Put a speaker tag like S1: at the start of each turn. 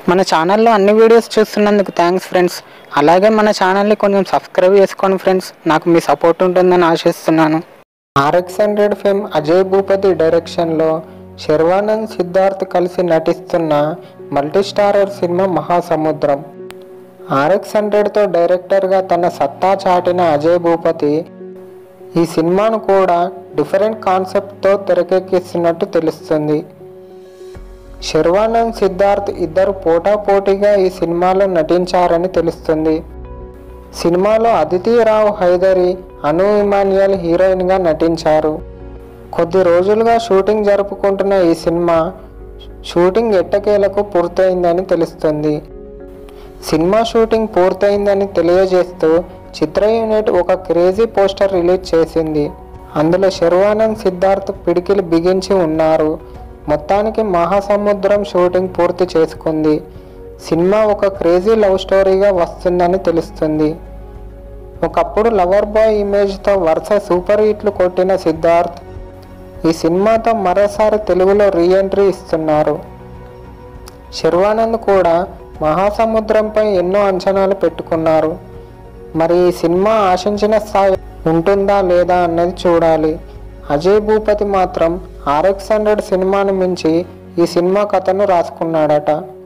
S1: మన ఛానల్లో అన్ని వీడియోస్ చూస్తున్నందుకు థ్యాంక్స్ ఫ్రెండ్స్. అలాగే మన ఛానల్ని కొంచెం సబ్స్క్రైబ్ చేసుకోండి ఫ్రెండ్స్. నాకు మీ సపోర్ట్ ఉంటుందని ఆశిస్తున్నాను. RX100 ఫేమ్ అజయ్ భూపతి డైరెక్షన్లో శర్వానంద్ సిద్ధార్థ్ కలిసి నటిస్తున్న మల్టీస్టారర్ సినిమా మహాసముద్రం. RX100తో డైరెక్టర్గా తన సత్తా చాటిన అజయ్ భూపతి ఈ సినిమాను కూడా డిఫరెంట్ కాన్సెప్ట్తో తెరకెక్కిస్తున్నట్టు తెలుస్తుంది. శర్వానంద్ సిద్ధార్థ్ ఇద్దరు పోటాపోటీగా ఈ సినిమాలో నటించారని తెలుస్తుంది. సినిమాలో అదితి రావ్ హైదరి, అను ఇమాన్యుయల్ హీరోయిన్గా నటించారు. కొద్ది రోజులుగా షూటింగ్ జరుపుకుంటున్న ఈ సినిమా షూటింగ్ ఎట్టకేలకు పూర్తయిందని తెలుస్తుంది. సినిమా షూటింగ్ పూర్తయిందని తెలియజేస్తూ చిత్ర యూనిట్ ఒక క్రేజీ పోస్టర్ రిలీజ్ చేసింది. అందులో శర్వానంద్ సిద్ధార్థ్ పిడికిలు బిగించి ఉన్నారు. మొత్తానికి మహాసముద్రం షూటింగ్ పూర్తి చేసుకుంది. సినిమా ఒక క్రేజీ లవ్ స్టోరీగా వస్తుందని తెలుస్తుంది. ఒకప్పుడు లవర్ బాయ్ ఇమేజ్తో వరుస సూపర్ హిట్లు కొట్టిన సిద్ధార్థ్ ఈ సినిమాతో మరోసారి తెలుగులో రీఎంట్రీ ఇస్తున్నారు. శర్వానంద్ కూడా మహాసముద్రంపై ఎన్నో అంచనాలు పెట్టుకున్నారు. మరి ఈ సినిమా ఆశించిన స్థాయి ఉంటుందా లేదా అన్నది చూడాలి. అజయ్ భూపతి మాత్రం RX100 సినిమాను మించి ఈ సినిమా కథను రాసుకున్నాడట.